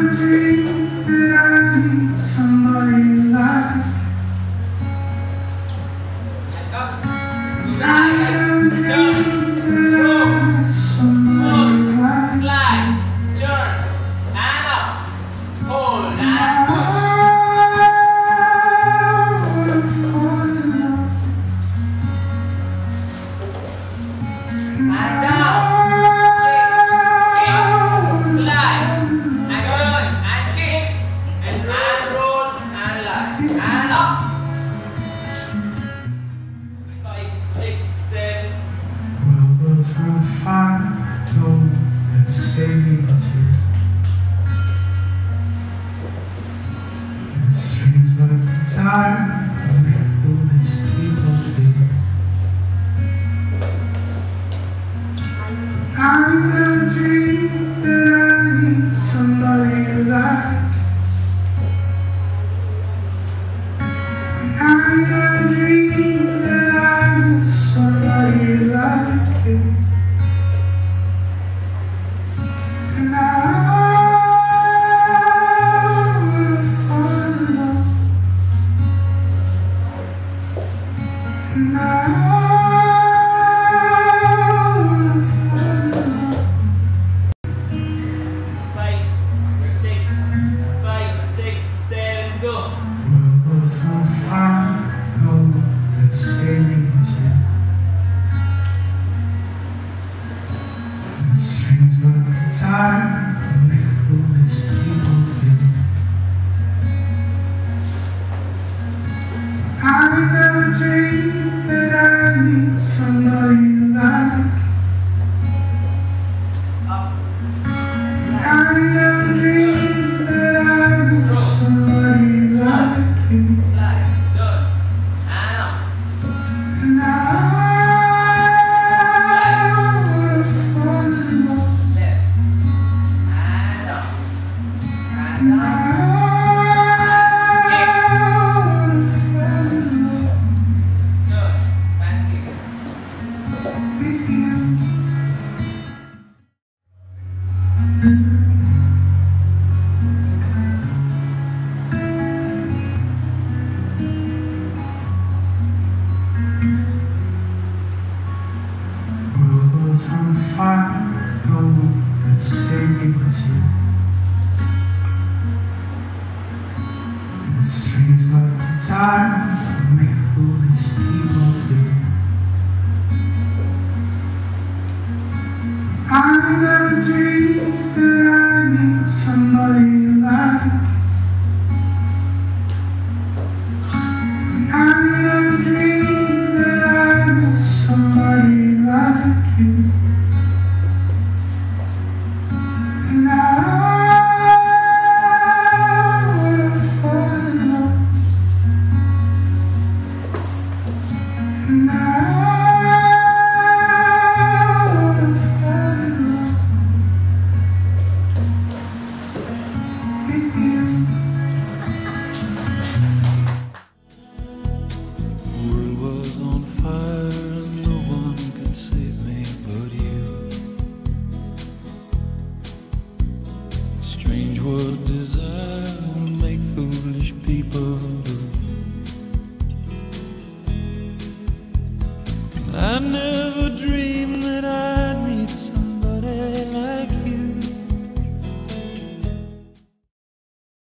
dream that I need somebody like. Slide, turn, roll, smooth, slide, turn, and up, hold and push. And down, kick, slide, and turn, and kick, and roll, and lie, and up. 5, 6, 7. World's on fire, no, that's saving us here. It's strange but desire, only foolish people do. I never dreamed that I need somebody like. I never dreamed that I need somebody like you. And I would've fallen in love. And I I never dreamed that I need somebody like. I never dreamed that I need somebody like you. Slide, turn, and up. And I would've fallen in love. Left, and up, and up. On fire, no, that saving was you. It's strange but desire.